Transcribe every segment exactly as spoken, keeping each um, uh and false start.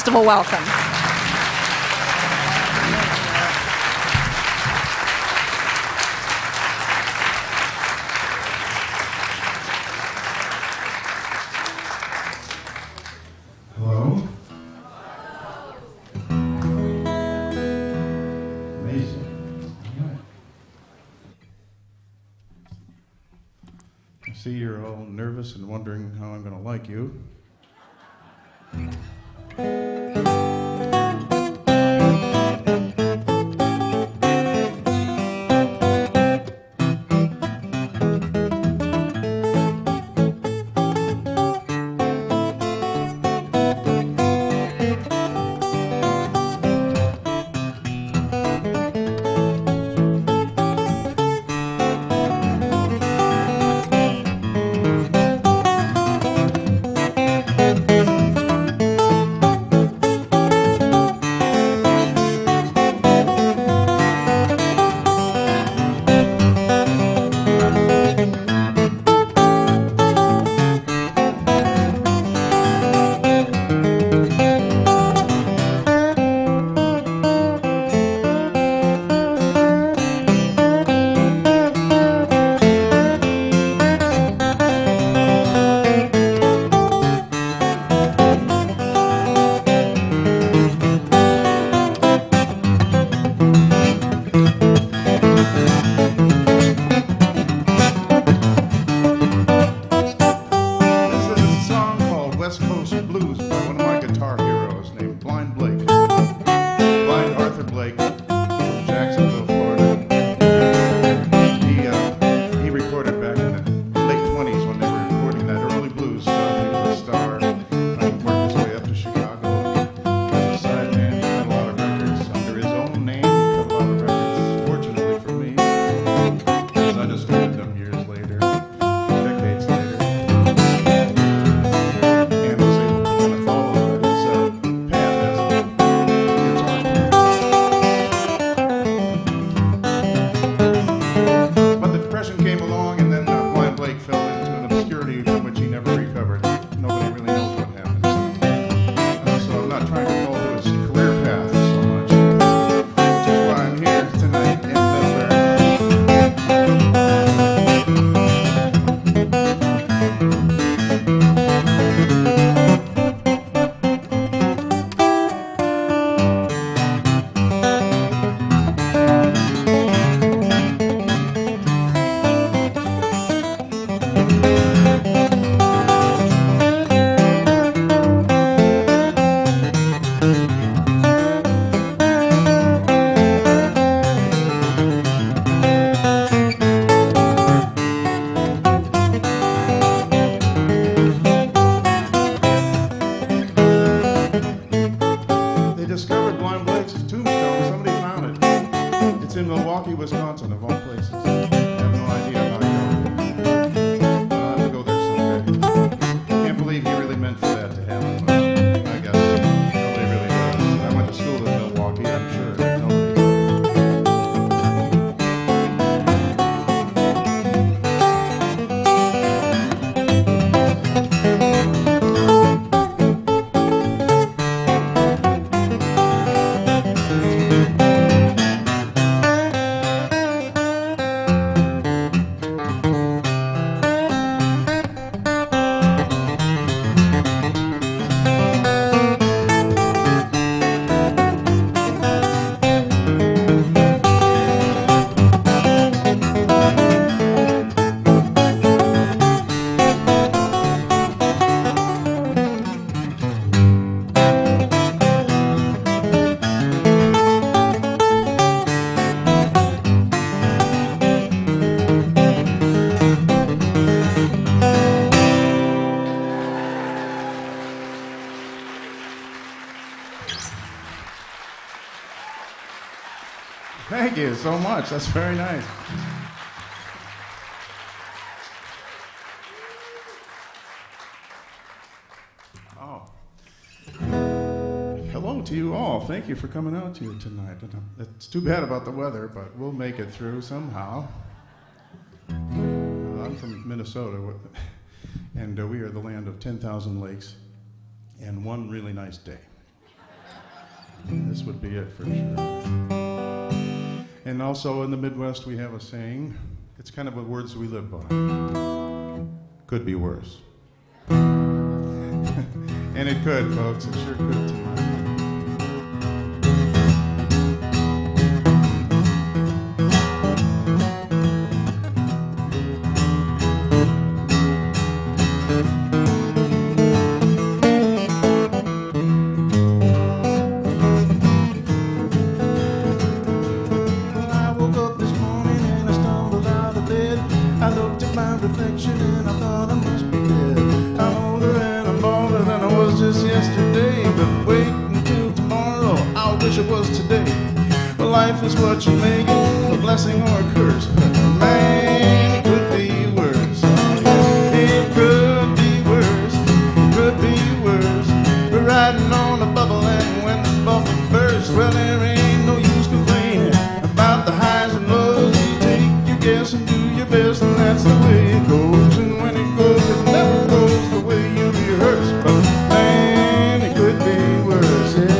Festival welcome. Hello? Amazing. All right. I see you're all nervous and wondering how I'm going to like you. Wisconsin, of all places. I have no idea how to go. I'll have to go there someday. Can't believe he really meant for that to happen. But I guess nobody really does. I went to school in Milwaukee, I'm sure. Nobody. Thank you so much. That's very nice. Oh. Hello to you all. Thank you for coming out here tonight. It's too bad about the weather, but we'll make it through somehow. Uh, I'm from Minnesota, and uh, we are the land of ten thousand lakes and one really nice day. this would be it for sure. And also in the Midwest we have a saying, it's kind of the words we live by. Could be worse. And it could, folks, it sure could tonight. Life is what you make it, a blessing or a curse. But man, it could be worse. It could be worse. It could be worse. We're riding on a bubble, and when the bubble bursts, well, there ain't no use complaining about the highs and lows. You take your guess and do your best, and that's the way it goes. And when it goes, it never goes the way you rehearse. But man, it could be worse. Yes.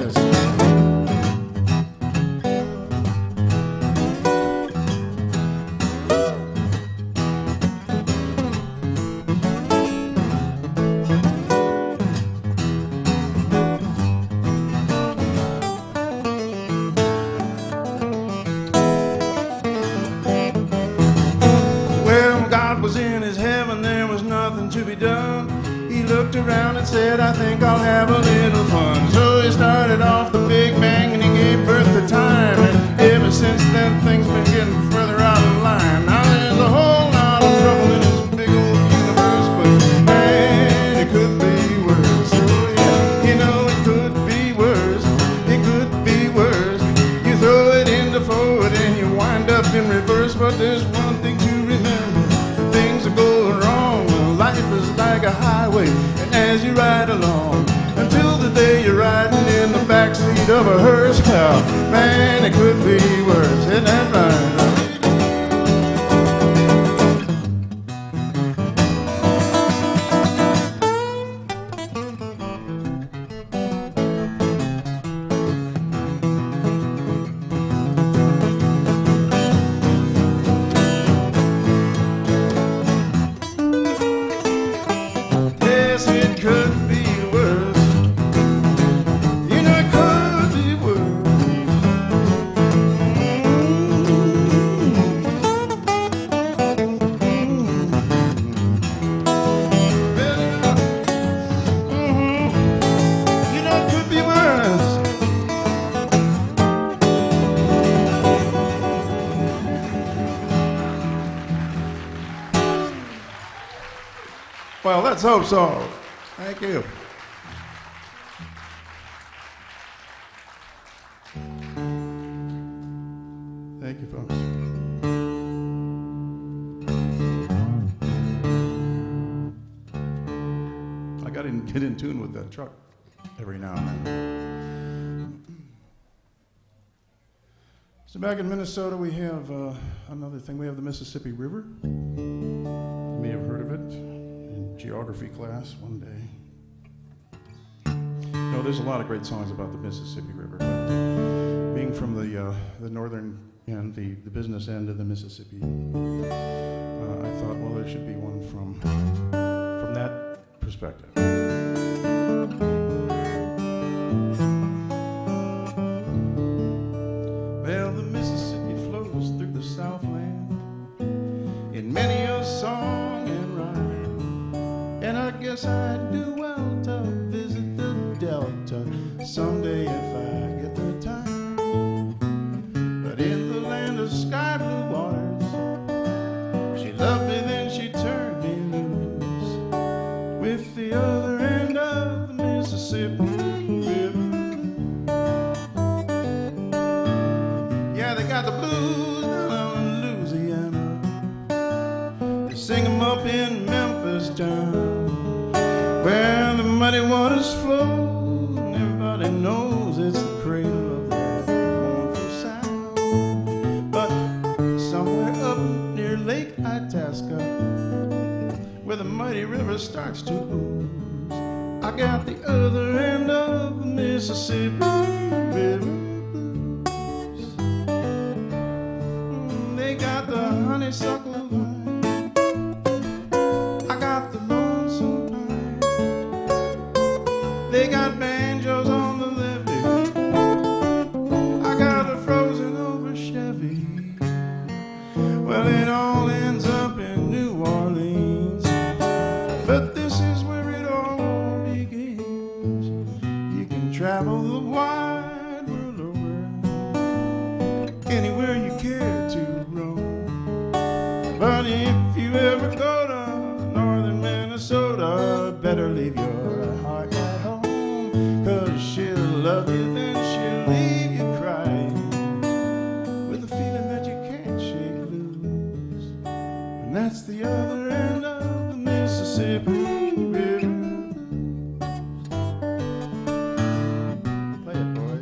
Said, I think I'll have a little fun. So he started off the Big Bang and he gave birth to time. And ever since then, things been getting further out of line. Now there's a whole lot of trouble in this big old universe, but man, it could be worse. Oh, yeah. You know, it could be worse. It could be worse. You throw it into forward and you wind up in reverse. But there's one thing to remember: things are going wrong. Life is like a highway, as you ride along, until the day you're riding in the backseat of a hearse. Well, man, it could be worse. Isn't that right? Well, let's hope so. Thank you. Thank you, folks. I got to get in tune with that truck every now and then. So back in Minnesota, we have uh, another thing. We have the Mississippi River. You may have heard of it in geography class one day. No, there's a lot of great songs about the Mississippi River, but being from the uh, the northern end, the, the business end of the Mississippi, uh, I thought, well, there should be one from from that perspective. Well, the Mississippi flows through the Southland in many a song and rhyme, and I guess I'd do well to visit the Delta someday if I get the time. But in the land of sky blue waters, she loved me, then she turned me loose with the other end of the Mississippi River. Yeah, they got the blues down in Louisiana, they sing them up in Memphis town, where the muddy waters flow. Everybody knows it's the cradle of that mournful sound. But somewhere up near Lake Itasca, where the mighty river starts to ooze, I got the other end of the Mississippi honeysuckle vine. I got the lonesome pine. They got banjos on the levee. I got a frozen over Chevy. Well, it all ends up in New Orleans, but this is where it all begins. You can travel the wide world over, anywhere you care to roam. But if you ever go to northern Minnesota, better leave your heart at home, 'cause she'll love you, then she'll leave you crying, with a feeling that you can't shake loose. And that's the other end of the Mississippi River. Play it, boys.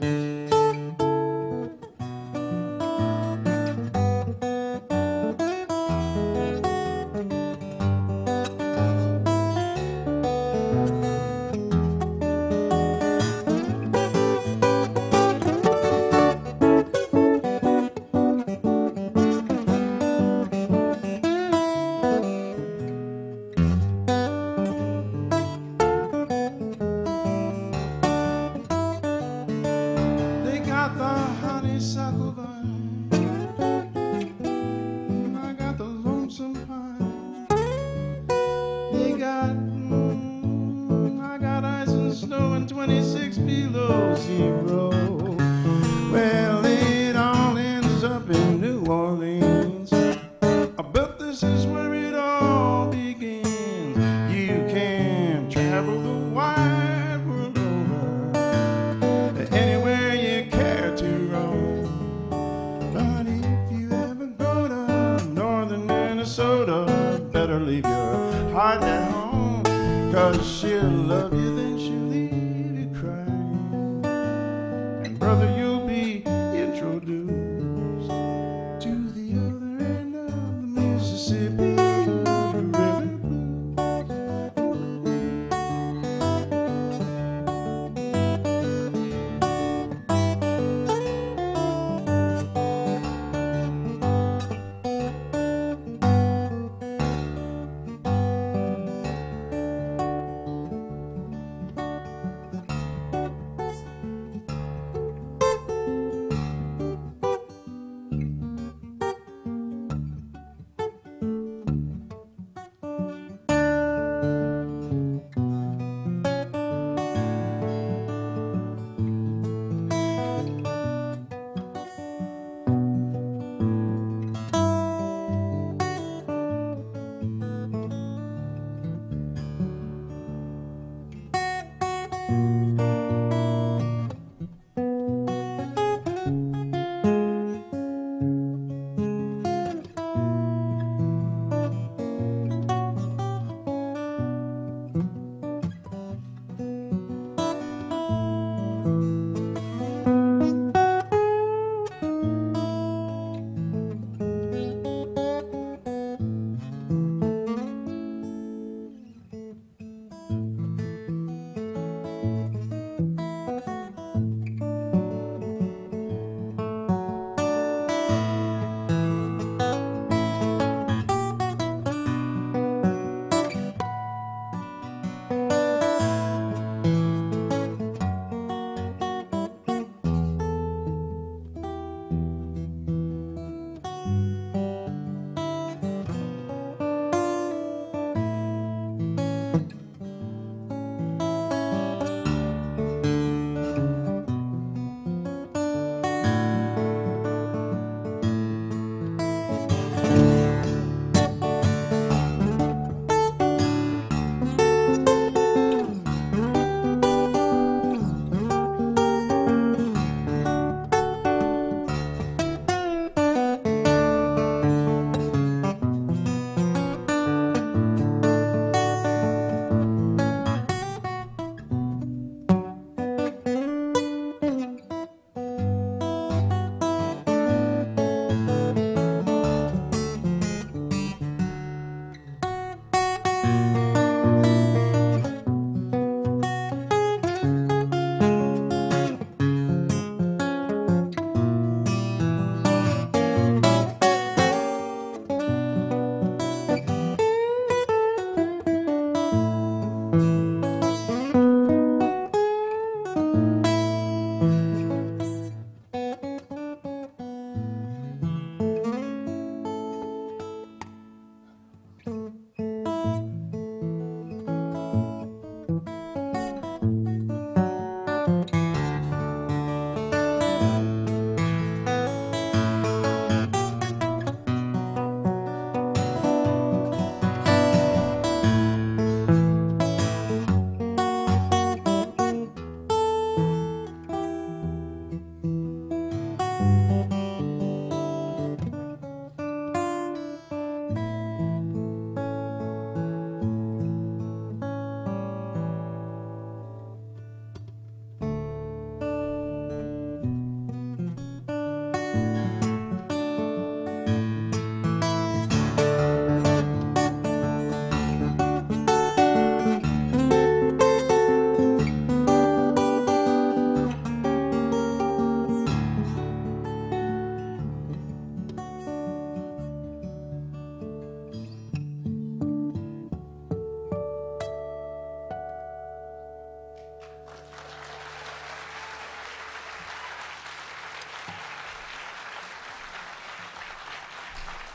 They got the honeysuckle vine, and I got the lonesome pine. They got, mm, I got ice and snow and twenty-six below zero. Well, it all ends up in New Orleans, but this is where it all begins. You can travel the wide world over, anywhere you care to roam. But if you ever go to northern Minnesota, better leave your heart at home, 'cause she'll love you, then she'll leave you crying,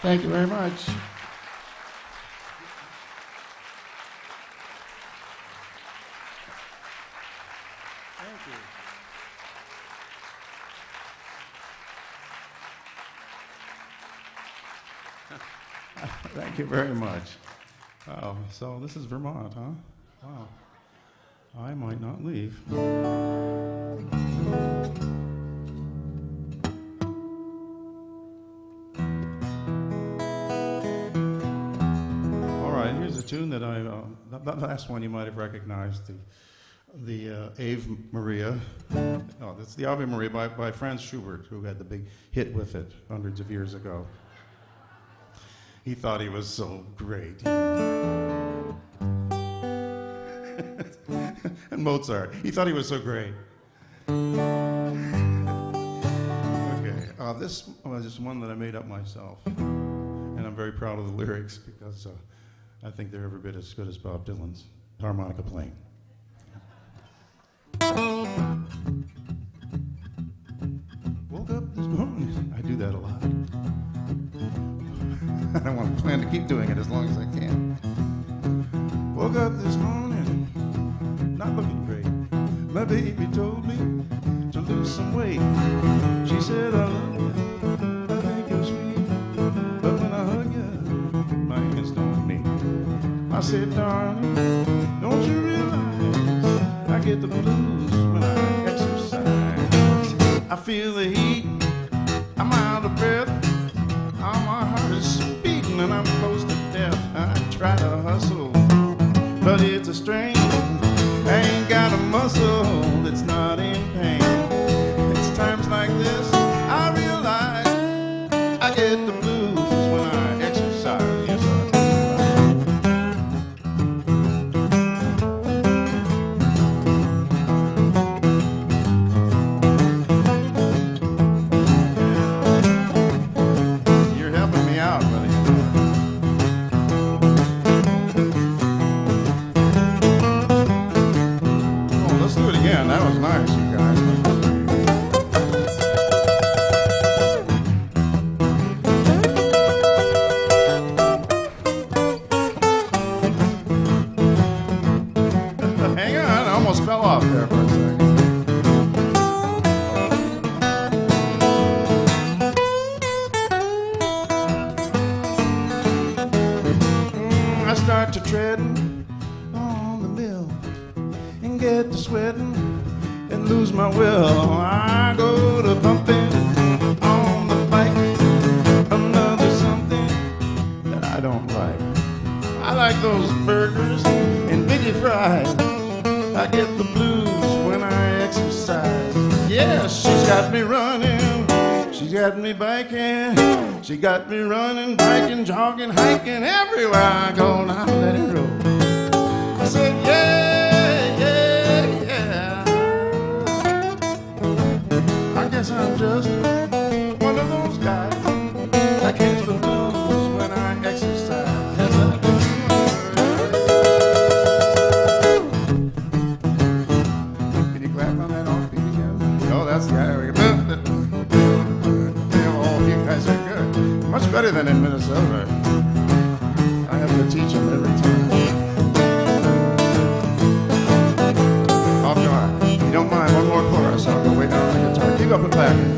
Thank you very much. Thank you. Thank you very much. Oh, so this is Vermont, huh? Wow. I might not leave. All right, here's a tune that I, uh, that, that last one you might have recognized, the, the uh, Ave Maria. No, that's the Ave Maria by, by Franz Schubert, who had the big hit with it hundreds of years ago. He thought he was so great. And Mozart, he thought he was so great. Okay, uh, this was just one that I made up myself. And I'm very proud of the lyrics because uh, I think they're every bit as good as Bob Dylan's harmonica playing. Woke up this morning, I do that a lot. I don't want to plan to keep doing it as long as I can. Woke up this morning, not looking great. My baby told me to lose some weight. She said, I love you, I think you're sweet, but when I hug you, my hands don't meet. I said, darling, don't you realize I get the blues when I exercise? I feel the heat, I'm out of breath, oh, my heart is beating and I'm close to death. I try to hustle, but it's a strain. I ain't got a muscle that's not in pain. It's times like this I realize I get the blues when I exercise. Yes, I You're helping me out, buddy. Yeah, that was nice, you guys. Hang on, I almost fell off there for a second. Mm, I start to treading on the mill and get to sweating and lose my will. I go to bumping on the bike, another something that I don't like. I like those burgers and biggie fries. I get the blues when I exercise. Yeah, she's got me running, she's got me biking, she got me running, biking, jogging, hiking, everywhere I go. Now let it roll. I said, yeah, yeah, yeah. I guess I'm just one of those guys that catch the blues when I exercise. Yes, I do. Can you clap on that offbeat again? Oh, that's the guy. Oh, you guys are good. Much better than in Minnesota. I have to teach them every time. Off to our, if you don't mind, one more chorus. I'll go way down on the guitar. Keep up and clapping.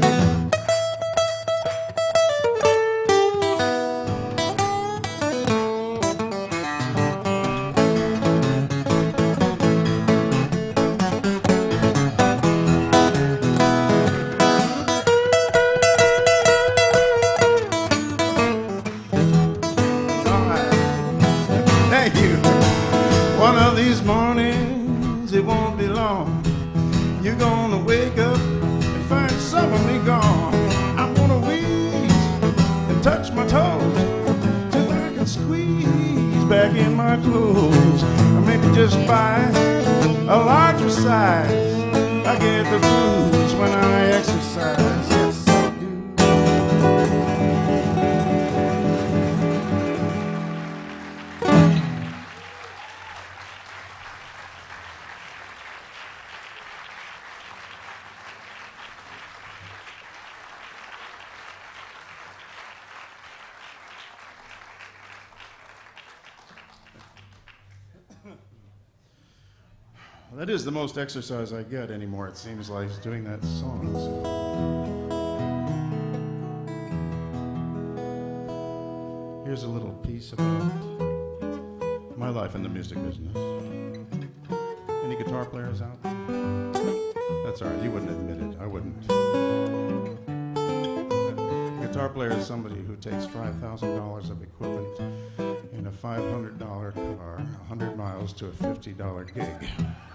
That is the most exercise I get anymore, it seems like, is doing that song. So. Here's a little piece about my life in the music business. Any guitar players out there? That's all right, you wouldn't admit it, I wouldn't. A guitar player is somebody who takes five thousand dollars of equipment in a five hundred dollar car, one hundred miles to a fifty dollar gig.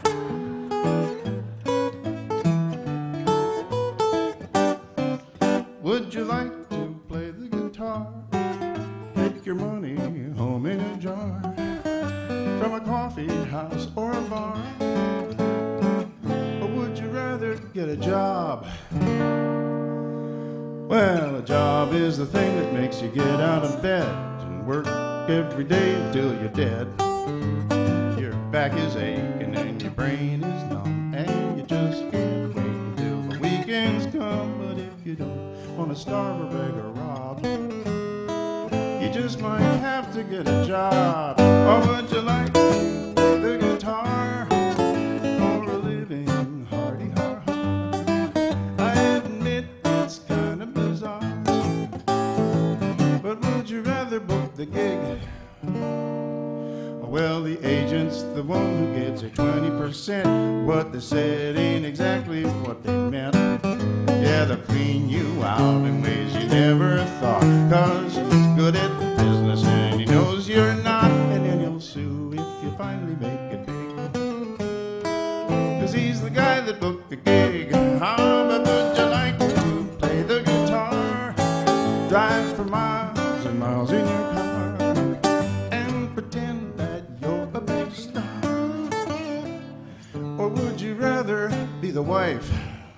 Would you like to play the guitar? Take your money home in a jar from a coffee house or a bar? Or would you rather get a job? Well, a job is the thing that makes you get out of bed and work every day until you're dead. Your back is aching and your brain is numb, and you just can't wait until the weekends come. But if you don't want to starve or beg or rob, you just might have to get a job. Or would you like to play the guitar for a living, hardy har har? I admit it's kind of bizarre, but would you rather book the gig? Well, the agent's the one who gets a twenty percent. What they said ain't exactly what they meant. Yeah, they'll clean you out in ways you never thought, 'cause he's good at business and he knows you're not. And then he'll sue if you finally make it big, 'cause he's the guy that booked the gig. How but would you like to play the guitar, drive for miles and miles in your car, and pretend that you're a big star? Or would you rather be the wife?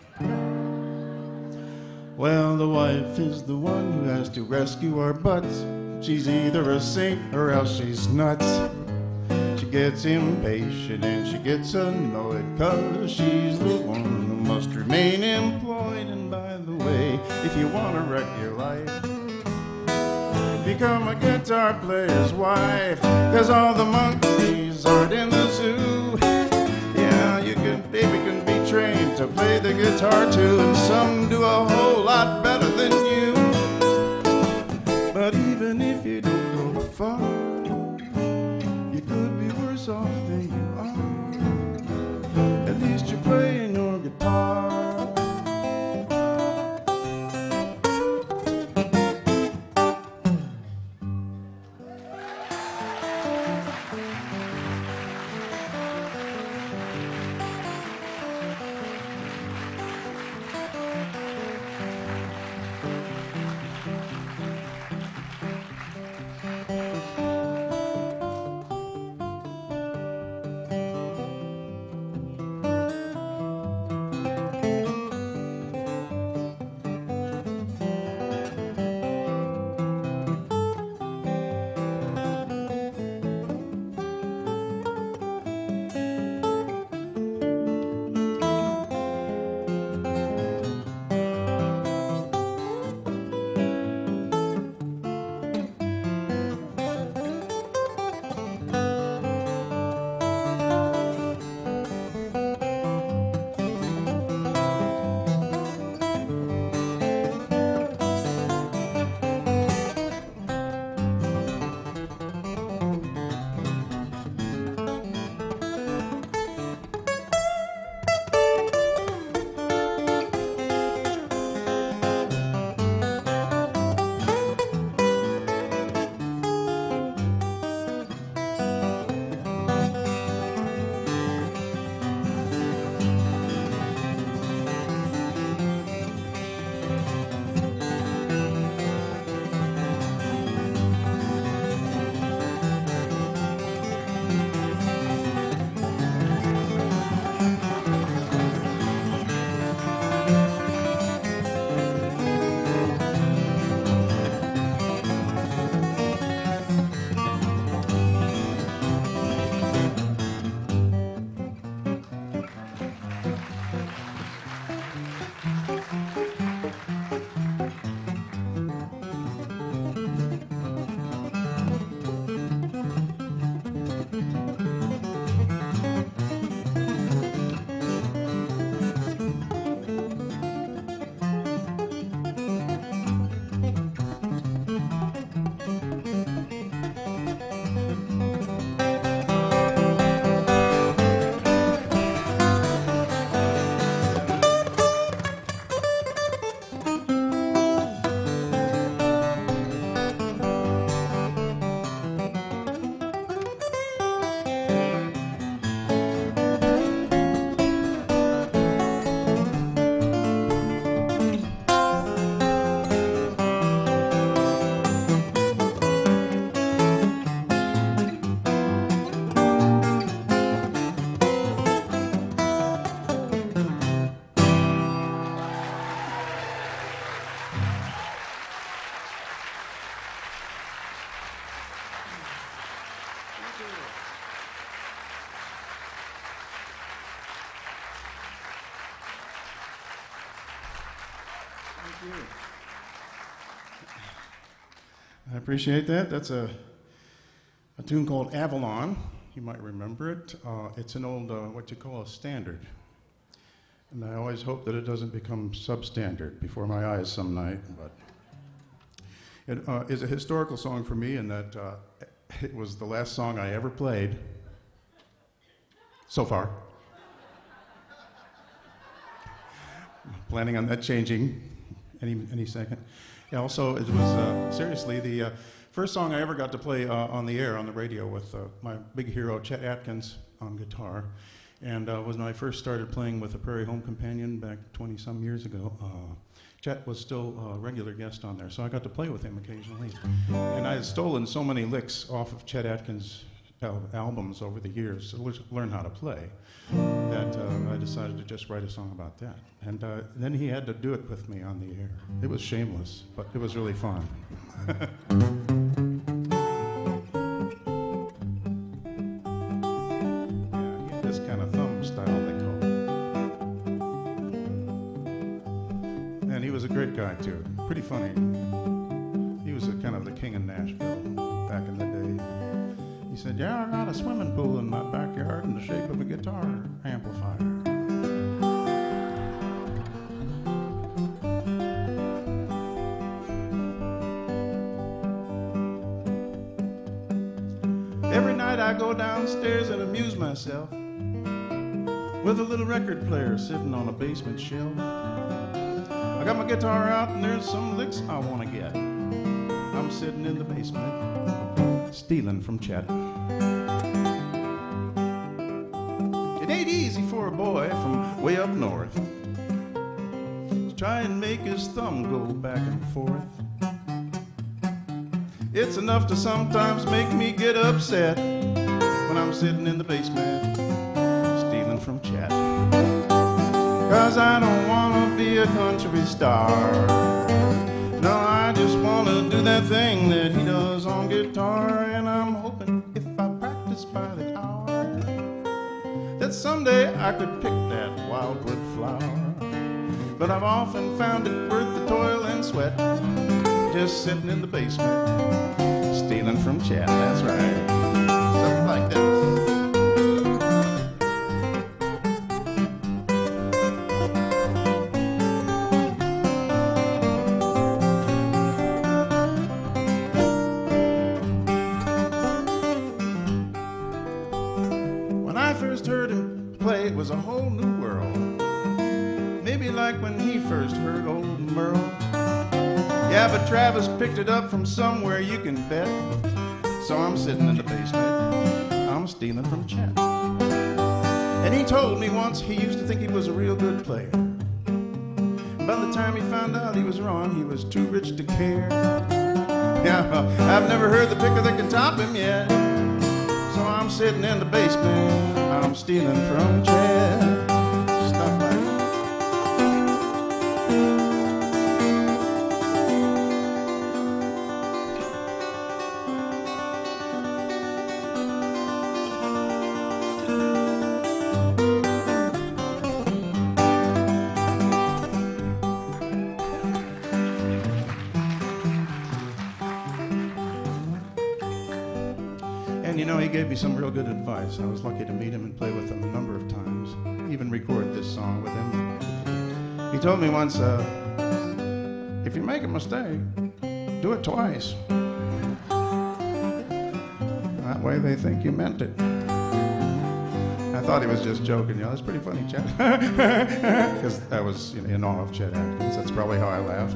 Well, the wife is the one who has to rescue our butts. She's either a saint or else she's nuts. She gets impatient and she gets annoyed, 'cause she's the one who must remain employed. And by the way, if you want to wreck your life, become a guitar player's wife, 'cause all the monkeys aren't in the zoo. Yeah, you can, baby can be trained to play the guitar too, and some do a whole lot better than you. But even if you don't go far, you could be worse off than you are. At least you're playing your guitar. I appreciate that. That's a, a tune called Avalon. You might remember it. Uh, it's an old, uh, what you call a standard. And I always hope that it doesn't become substandard before my eyes some night. But it uh, is a historical song for me in that uh, it was the last song I ever played so far. I'm planning on that changing any, any second. Yeah, also, it was uh, seriously the uh, first song I ever got to play uh, on the air, on the radio, with uh, my big hero, Chet Atkins, on guitar. And uh, when I first started playing with the Prairie Home Companion back twenty-some years ago, uh, Chet was still a regular guest on there, so I got to play with him occasionally. And I had stolen so many licks off of Chet Atkins' al- albums over the years to learn how to play that uh, I decided to just write a song about that. And uh, then he had to do it with me on the air. It was shameless, but it was really fun. Yeah, he had this kind of thumb style, they call it. And he was a great guy, too. Pretty funny. He was a, kind of the king of Nashville back in the day. He said, yeah, I got a swimming pool in my backyard in the shape of a guitar amplifier. Every night I go downstairs and amuse myself with a little record player sitting on a basement shelf. I got my guitar out and there's some licks I want to get. I'm sitting in the basement, stealing from Chet. It ain't easy for a boy from way up north to try and make his thumb go back and forth. It's enough to sometimes make me get upset when I'm sitting in the basement, stealing from Chet. 'Cause I don't want to be a country star. No, I just want to do that thing that he does on guitar. And I'm hoping if I practice by the hour that someday I could pick that wildwood flower. But I've often found it worth the toil and sweat, just sitting in the basement, stealing from Chet. That's right. Something like this. When I first heard him play, it was a whole new world. Maybe like when he first heard old Merle. Yeah, but Travis picked it up from somewhere you can bet. So I'm sitting in the basement, I'm stealing from Chet. And he told me once he used to think he was a real good player. And by the time he found out he was wrong, he was too rich to care. Yeah, well, I've never heard the picker that can top him yet. So I'm sitting in the basement, I'm stealing from Chet. Stuff like that. And you know, he gave me some real good advice. I was lucky to meet him and play with him a number of times, even record this song with him. He told me once, uh, if you make a mistake, do it twice. That way they think you meant it. I thought he was just joking. You know, that's pretty funny, Chet. Because I was, you know, in awe of Chet Atkins. That's probably how I laughed.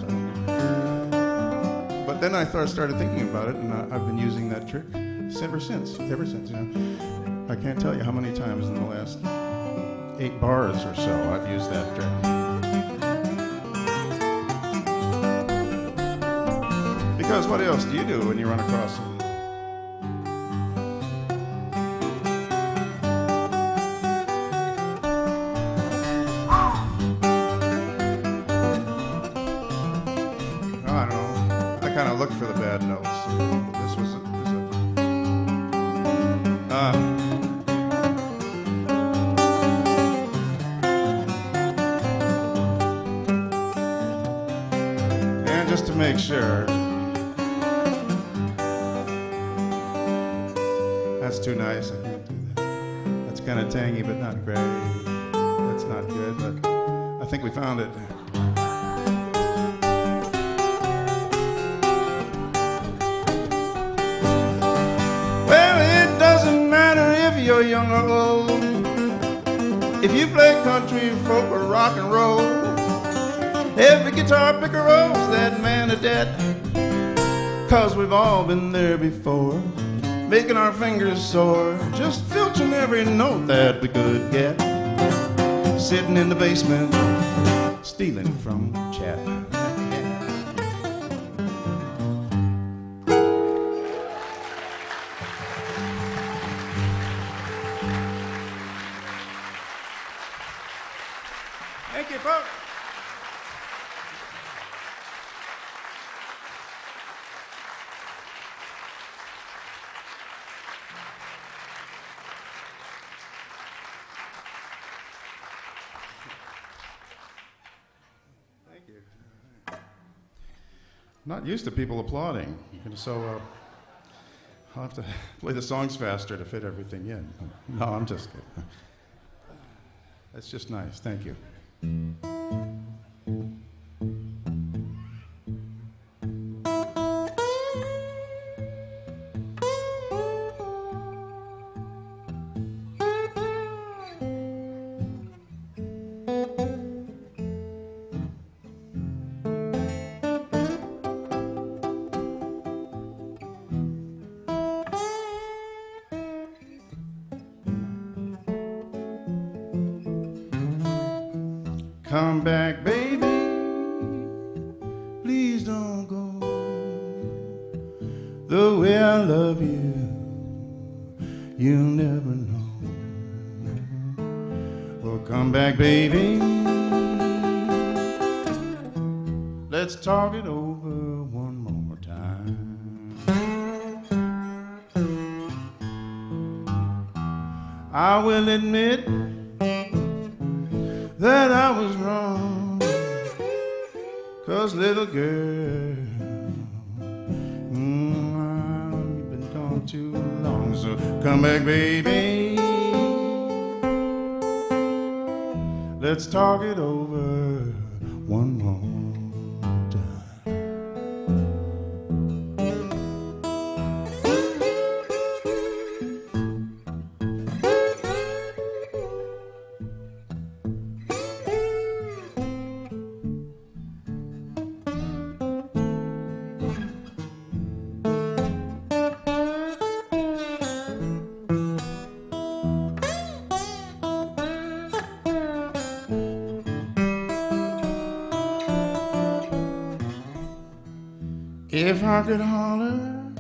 But then I th- started thinking about it, and uh, I've been using that trick ever since, ever since, you know. I can't tell you how many times in the last eight bars or so I've used that trick. Because what else do you do when you run across them? I don't know. I kind of looked for the bad notes. This was a, this a Uh, just to make sure. That's too nice. I can't do that. That's kind of tangy, but not great. That's not good, but I think we found it. Well, it doesn't matter if you're young or old, if you play country, folk, or rock and roll. Every guitar picker owes that man a debt, 'cause we've all been there before, making our fingers sore, just filching every note that we could get, sitting in the basement, stealing from Chet. Thank you, folks. Not used to people applauding, and so uh, I'll have to play the songs faster to fit everything in. No, I'm just kidding. That's just nice. Thank you. Come back, baby, please don't go. The way I love you, you'll never know. Well, come back, baby, let's talk it over one more time. I will admit that I was wrong, 'cause little girl, mm, I've been gone too long. So come back, baby, let's talk it over one more time. If I could holler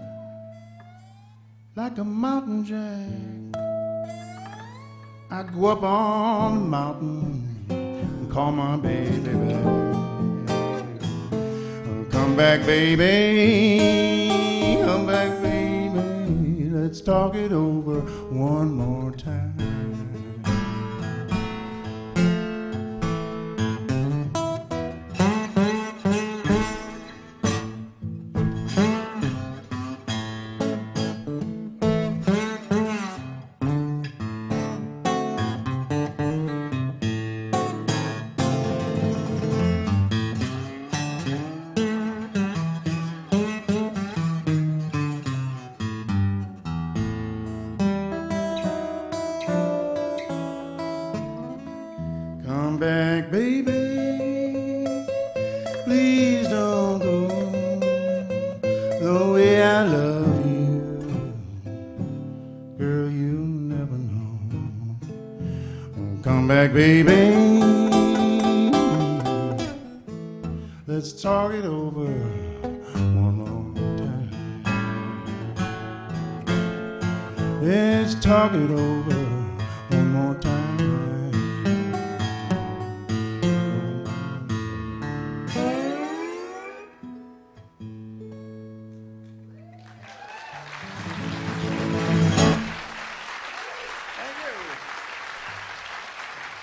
like a mountain jack, I'd go up on the mountain and call my baby back. Come back, baby, come back, baby, let's talk it over one more time. Come back, baby, please don't go. The way I love you, girl, you'll never know. Come back, baby, let's talk it over one more time. Let's talk it over one more time.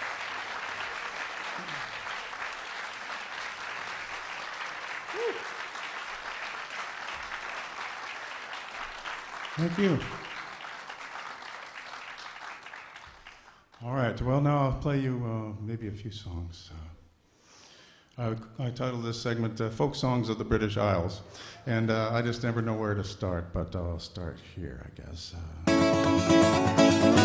Woo. Thank you. All right, well, now I'll play you uh, maybe a few songs. Uh, I, I titled this segment uh, Folk Songs of the British Isles, and uh, I just never know where to start, but I'll start here, I guess. Uh,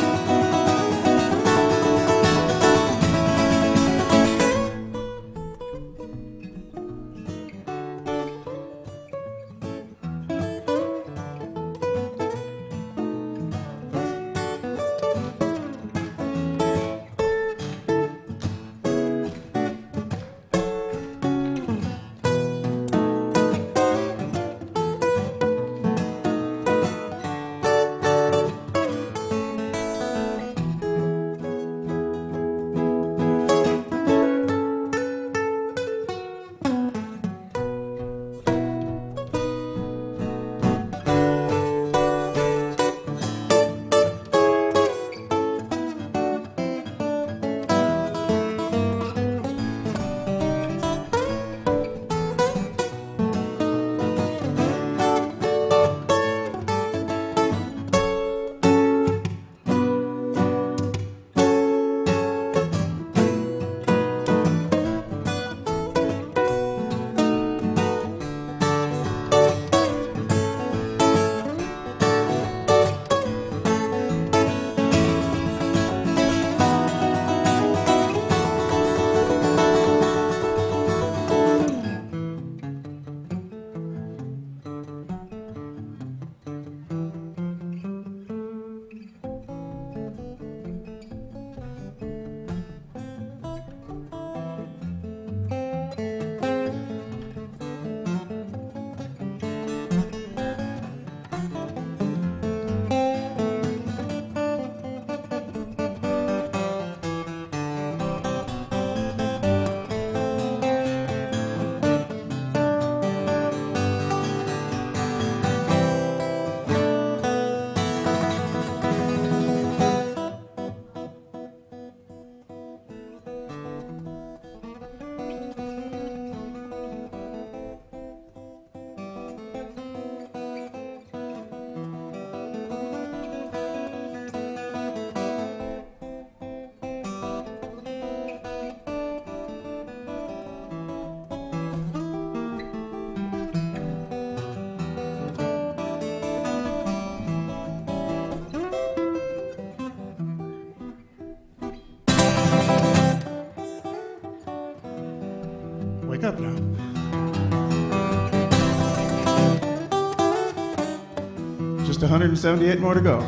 Wake up now. Just one hundred seventy-eight more to go.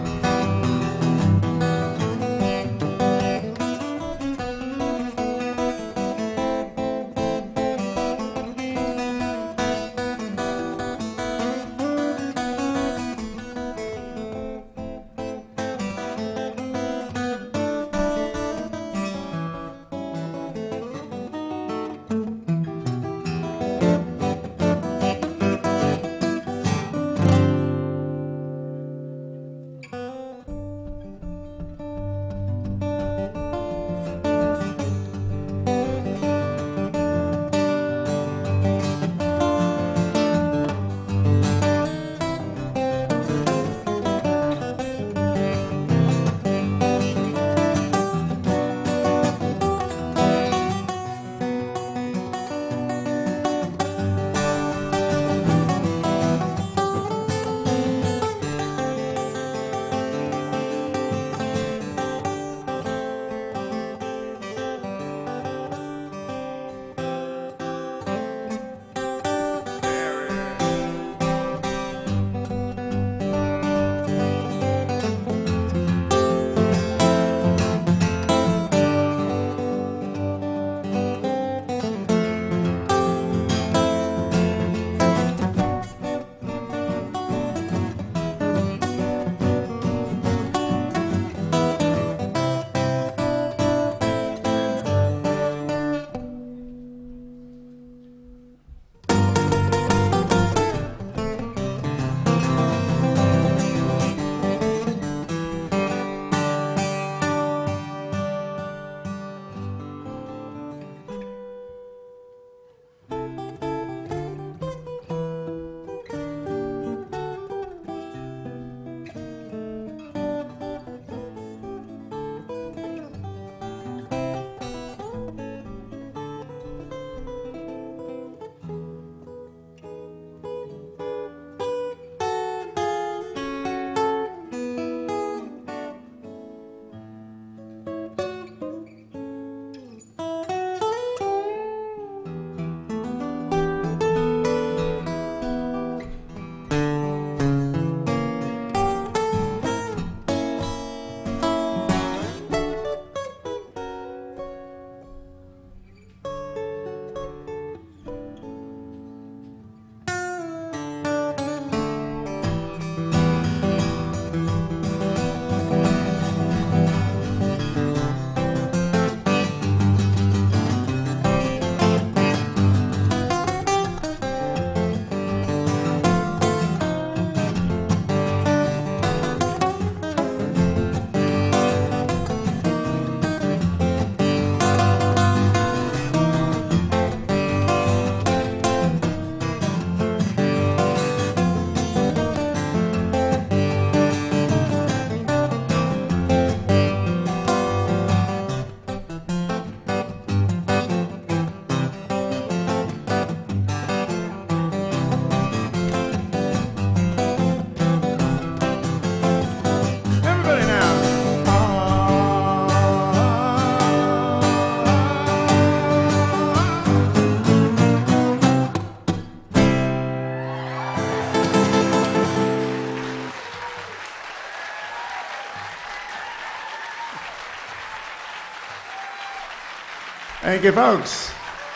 Thank you, folks.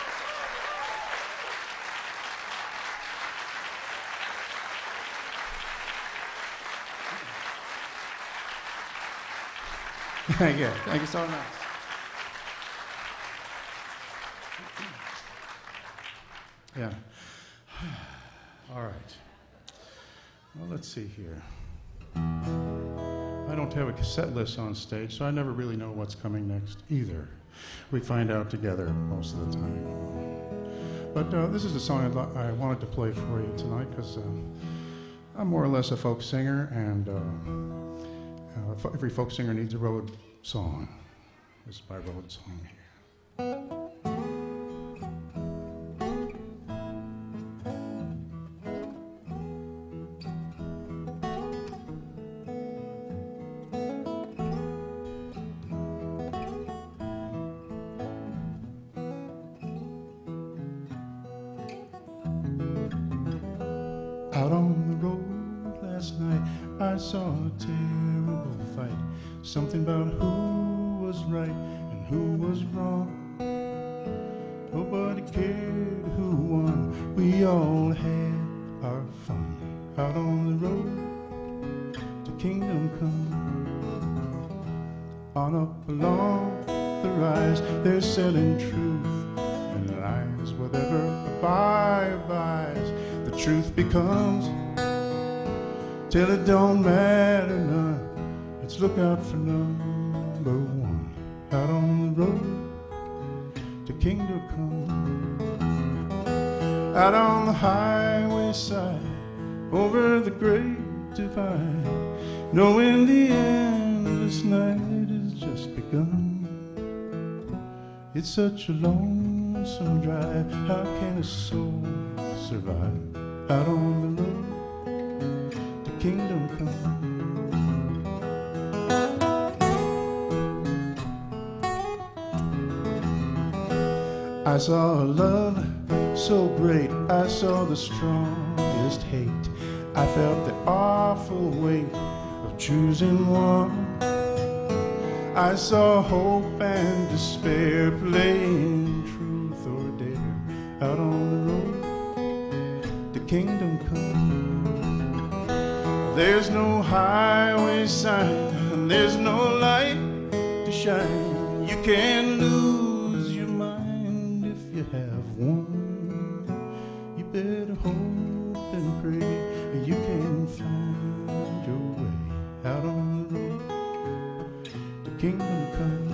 Thank you. Thank you so much. Yeah. All right. Well, let's see here. I don't have a cassette list on stage, so I never really know what's coming next either. We find out together most of the time. But uh, this is a song I'd lo- I wanted to play for you tonight because uh, I'm more or less a folk singer, and uh, uh, fo- every folk singer needs a road song. This is my road song here. Out on the road last night, I saw a terrible fight. Something about who was right and who was wrong. Nobody cared who won. We all had our fun. Out on the road to kingdom come. On up along the rise, they're selling truth and lies. Whatever the buyer buys, the truth becomes, till it don't matter none. Let's look out for number one. Out on the road to kingdom come. Out on the highway side, over the great divide, knowing the endless night has just begun. It's such a lonesome drive, how can a soul survive? Out on the road to kingdom come. I saw a love so great, I saw the strongest hate. I felt the awful weight of choosing one. I saw hope and despair playing truth or dare. Out on the road, the kingdom come. There's no highway sign and there's no light to shine. You can lose your mind if you have one. You better hope and pray you can find your way. Out on the road, the kingdom come.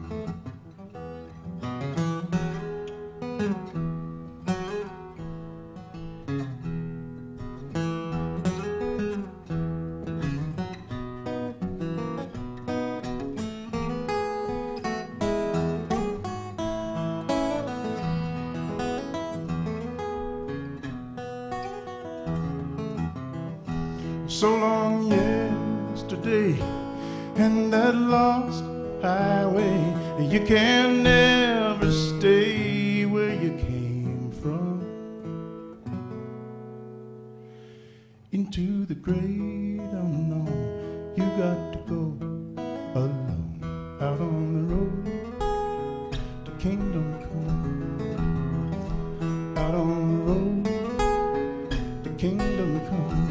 So long yesterday, and that lost highway. You can never stay where you came from. Into the great unknown, you got to go alone. Out on the road to kingdom come. Out on the road to kingdom come.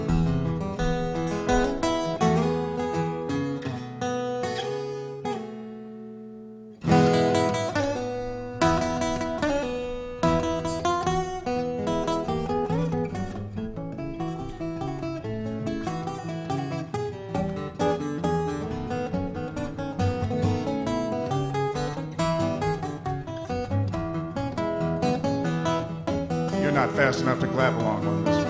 Not fast enough to clap along with this.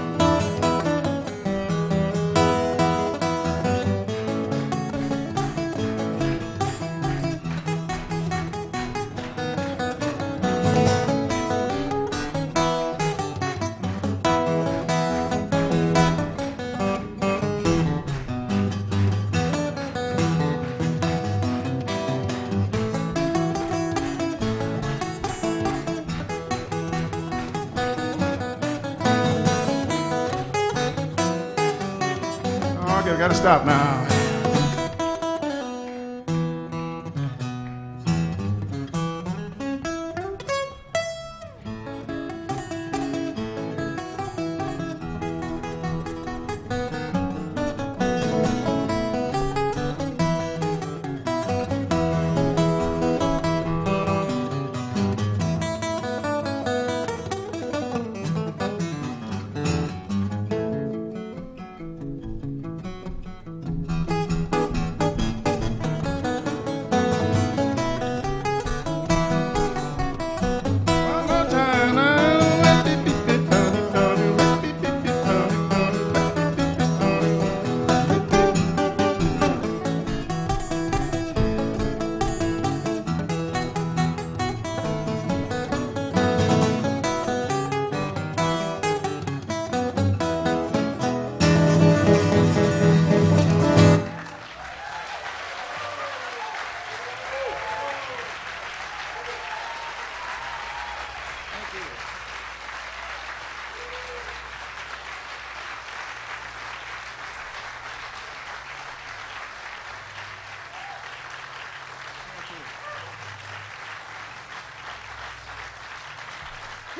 Okay, we gotta stop now.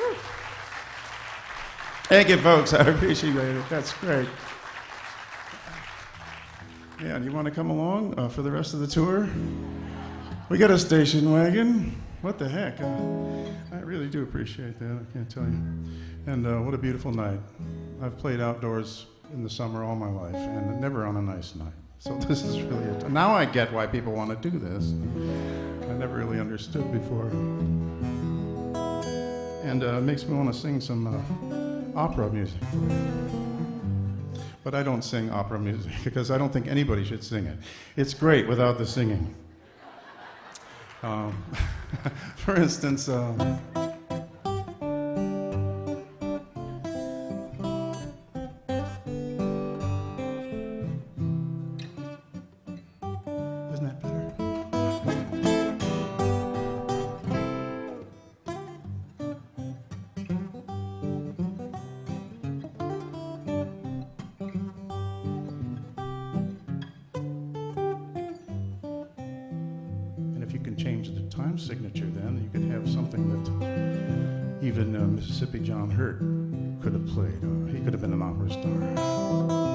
Thank you, folks. I appreciate it. That's great. Yeah, do you want to come along uh, for the rest of the tour? We got a station wagon. What the heck? Uh, I really do appreciate that. I can't tell you. And uh, what a beautiful night. I've played outdoors in the summer all my life, and never on a nice night. So this is really it. Now I get why people want to do this. I never really understood before. And uh, it makes me want to sing some uh, opera music for you. But I don't sing opera music because I don't think anybody should sing it. It's great without the singing. Um, for instance, uh, signature, then you could have something that even uh, Mississippi John Hurt could have played. Uh, he could have been an opera star.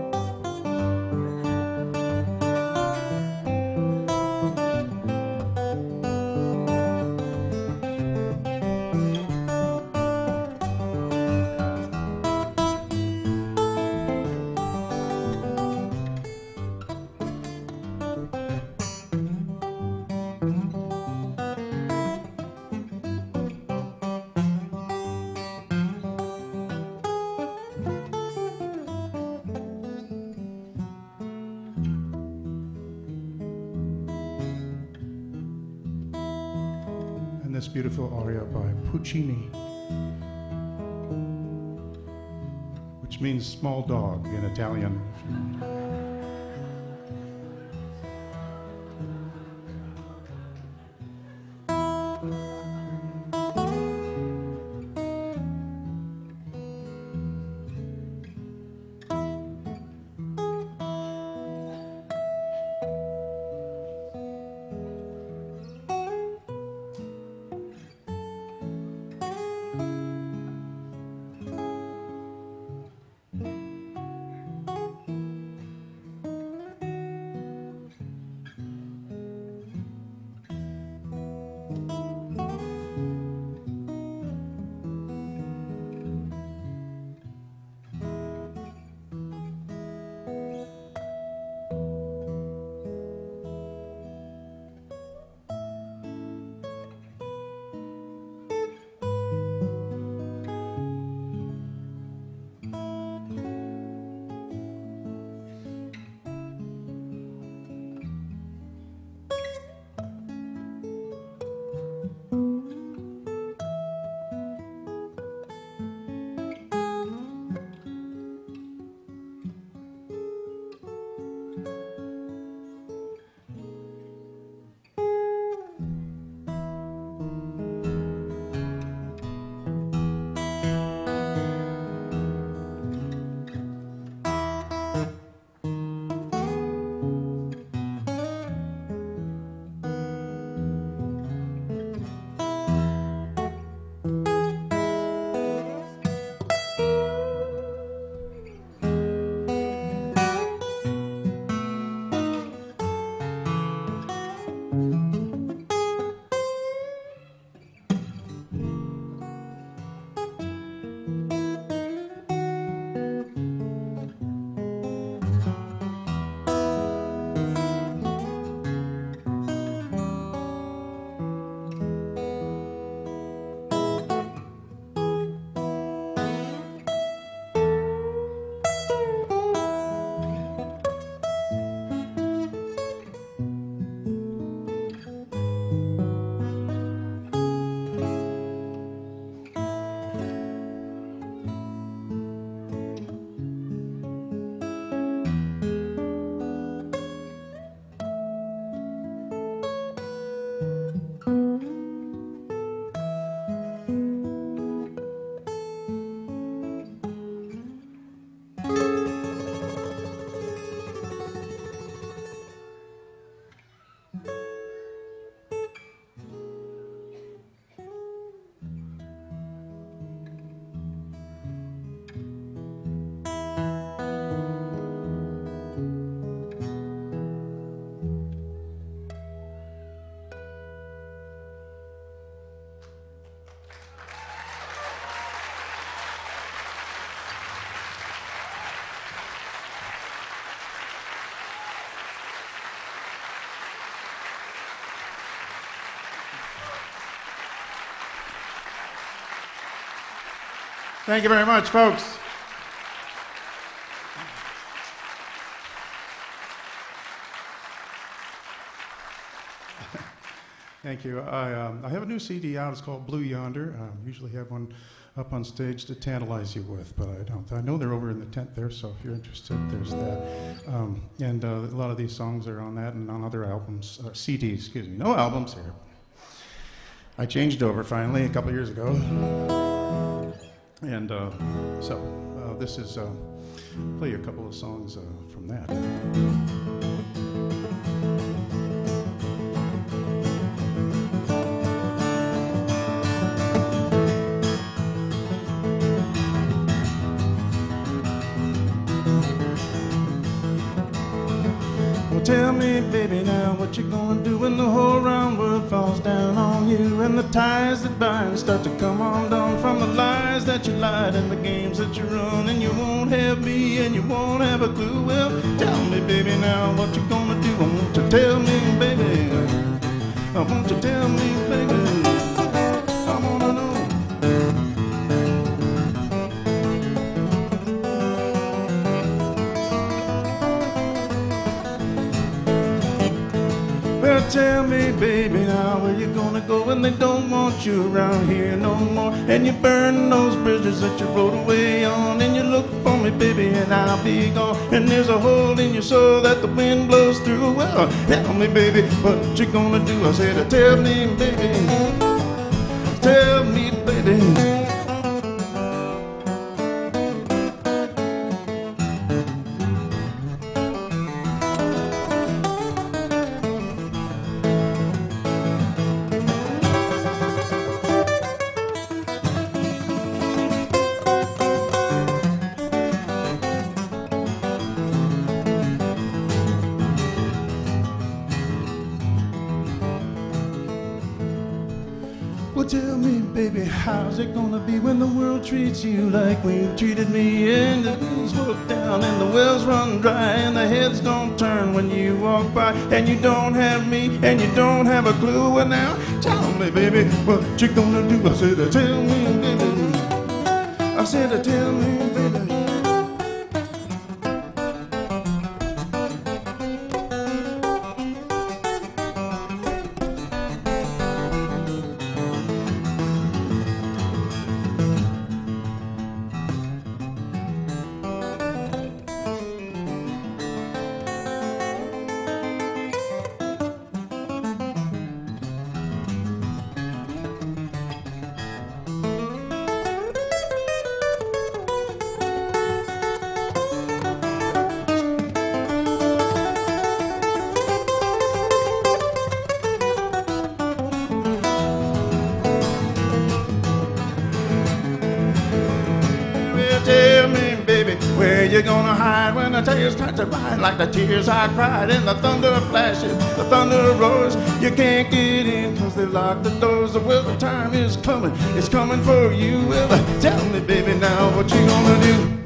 This beautiful aria by Puccini, which means small dog in Italian. Thank you very much, folks. Thank you. I, um, I have a new C D out. It's called Blue Yonder. I um, usually have one up on stage to tantalize you with, but I don't. I know they're over in the tent there, so if you're interested, there's that. Um, and uh, a lot of these songs are on that and on other albums, uh, C Ds, excuse me. No albums here. I changed over finally a couple years ago. And uh, so uh, this is, uh, play you a couple of songs uh, from that. Tell me, baby, now what you gonna do when the whole round world falls down on you and the ties that bind start to come undone from the lies that you lied and the games that you run, and you won't have me and you won't have a clue. Well, tell me, baby, now what you gonna do? I want you to tell me, baby. I want you to tell me, baby. I wanna know. Tell me, baby, now where you gonna go when they don't want you around here no more? And you burn those bridges that you rode away on, and you look for me, baby, and I'll be gone. And there's a hole in your soul that the wind blows through. Well, tell me, baby, what you gonna do? I said, tell me, baby, tell me, baby. Tell me, baby, how's it gonna be when the world treats you like we've treated me, and the wheels work down and the wells run dry and the heads don't turn when you walk by, and you don't have me and you don't have a clue? Well, now tell me, baby, what you gonna do? I said, tell me, baby. I said, tell me, baby. You're gonna hide when the tears start to ride like the tears I cried, and the thunder flashes, the thunder roars. You can't get in cause they lock the doors. Well, the time is coming, it's coming for you. Well, tell me, baby, now what you gonna do?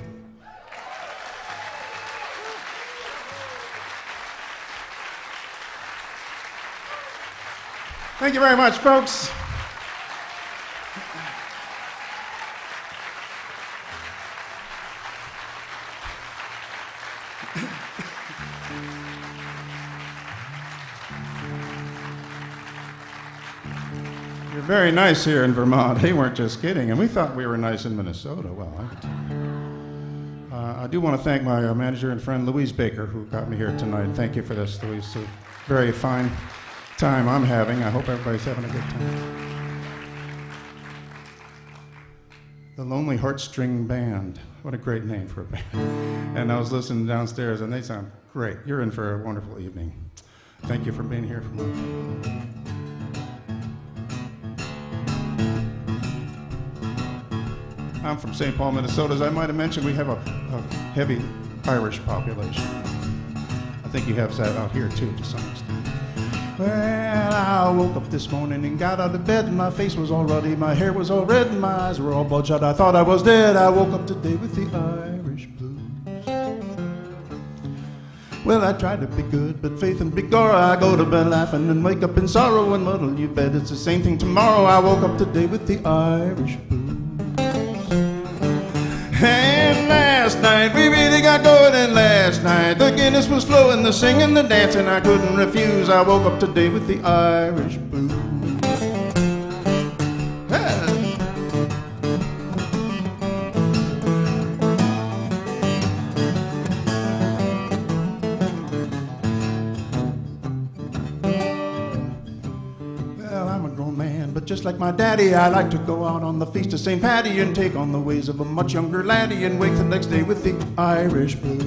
Thank you very much, folks. Very nice here in Vermont. They weren't just kidding, and we thought we were nice in Minnesota. Well, I, could tell you. Uh, I do want to thank my uh, manager and friend Louise Baker, who got me here tonight. Thank you for this, Louise. It's a very fine time I'm having. I hope everybody's having a good time. The Lonely Heartstring Band. What a great name for a band. And I was listening downstairs, and they sound great. You're in for a wonderful evening. Thank you for being here for me. I'm from Saint Paul, Minnesota. As I might have mentioned, we have a, a heavy Irish population. I think you have that out here too, to some extent. Well, I woke up this morning and got out of bed, and my face was all ruddy, my hair was all red, and my eyes were all bloodshot. I thought I was dead. I woke up today with the Irish blues. Well, I tried to be good, but faith and begor, I go to bed laughing and wake up in sorrow and muddle. You bet it's the same thing tomorrow. I woke up today with the Irish blues. last night. The Guinness was flowing, the singing, the dancing, I couldn't refuse. I woke up today with the Irish blues. Just like my daddy, I like to go out on the feast of Saint Paddy and take on the ways of a much younger laddie and wake the next day with the Irish blues.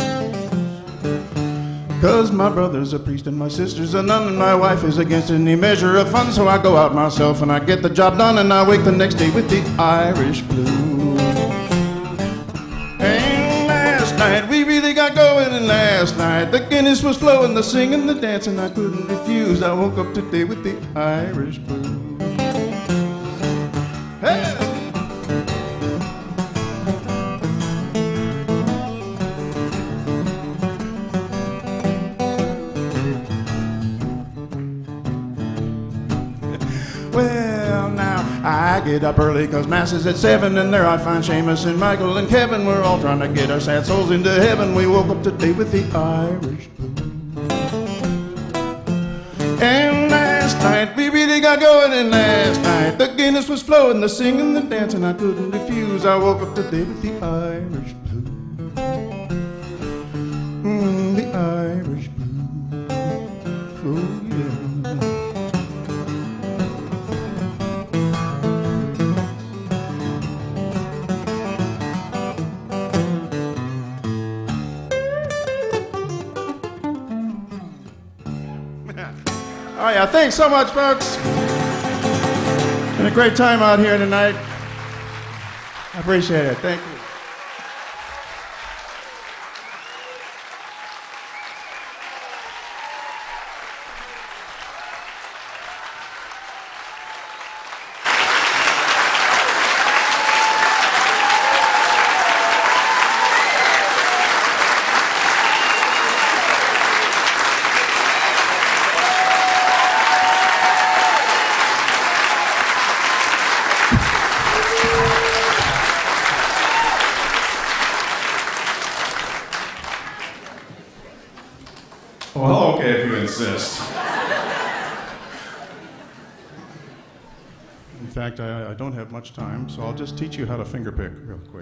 Cause my brother's a priest and my sister's a nun and my wife is against any measure of fun, so I go out myself and I get the job done and I wake the next day with the Irish blues. And last night we really got going, and last night the Guinness was flowing, the singing, the dancing, I couldn't refuse. I woke up today with the Irish blues. Hey! Well, now I get up early cause mass is at seven, and there I find Seamus and Michael and Kevin. We're all trying to get our sad souls into heaven. We woke up today with the Irish blues. And last night we really got going, and last night the Guinness was flowing, the singing, the dancing, I couldn't refuse. I woke up today with the Irish blues. Mm, the Irish blues. Oh, yeah. Oh yeah, thanks so much, folks. Been a great time out here tonight. I appreciate it. Thank you. Well, okay, if you insist. In fact, I, I don't have much time, so I'll just teach you how to finger pick real quick.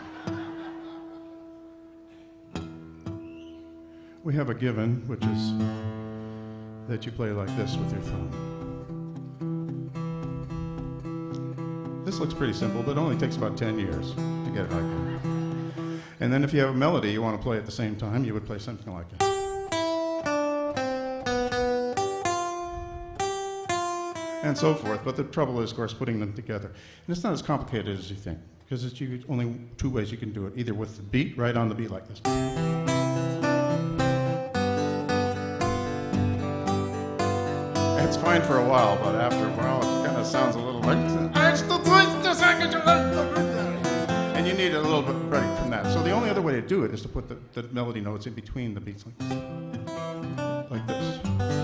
We have a given, which is that you play like this with your thumb. This looks pretty simple, but it only takes about ten years to get it like that. And then if you have a melody you want to play at the same time, you would play something like that. And so forth, but the trouble is, of course, putting them together. And it's not as complicated as you think, because it's you, only two ways you can do it, either with the beat, right on the beat like this. It's fine for a while, but after a while, it kind of sounds a little like, and you need a little bit break from that. So the only other way to do it is to put the, the melody notes in between the beats like this. Like this.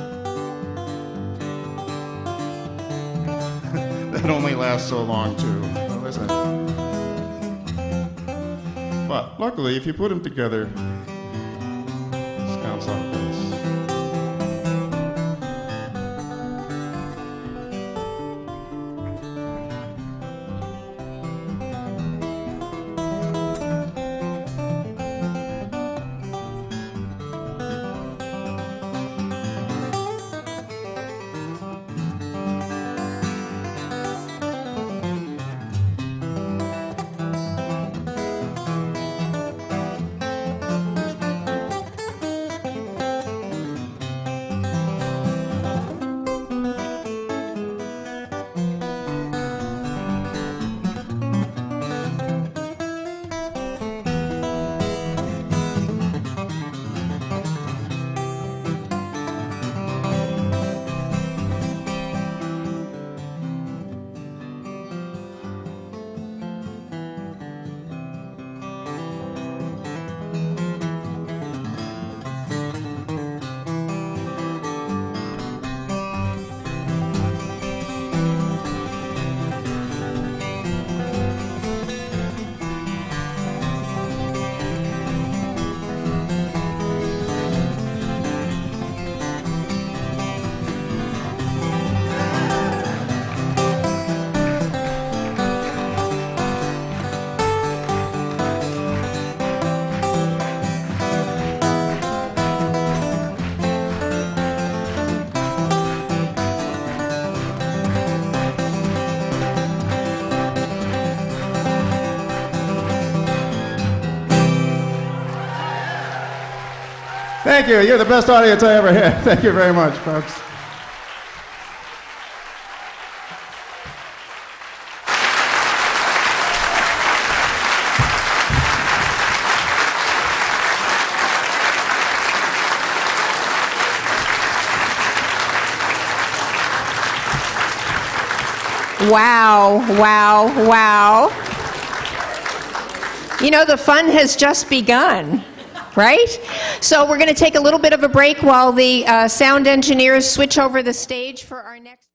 That only lasts so long, too. Well, listen. But luckily, if you put them together, it sounds like this. Thank you. You're the best audience I ever had. Thank you very much, folks. Wow, wow, wow. You know, the fun has just begun, right? So we're going to take a little bit of a break while the uh, sound engineers switch over the stage for our next...